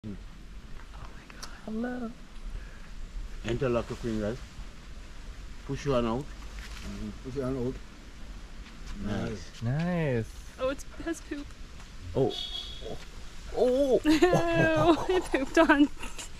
Hello. Interlock your fingers. Push one out. Push it on out. Nice. Nice. Oh, it has poop. Oh. Oh. Ew, it pooped on